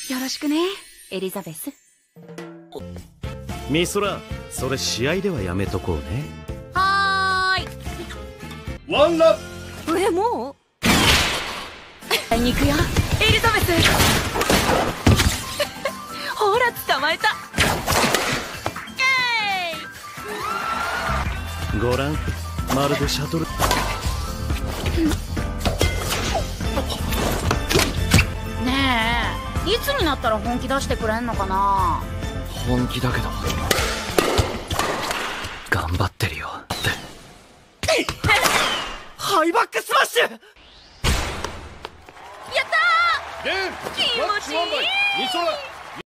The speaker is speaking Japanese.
よろしくね、エリザベス。 ミソラ、それ試合ではやめとこうね。 はーい。 ワンラもう会いに行くよ、エリザベス。ほら捕まえた。イエーイ。 ご覧、まるでシャトル。 ねえ、いつになったら本気出してくれんのかな。 本気だけど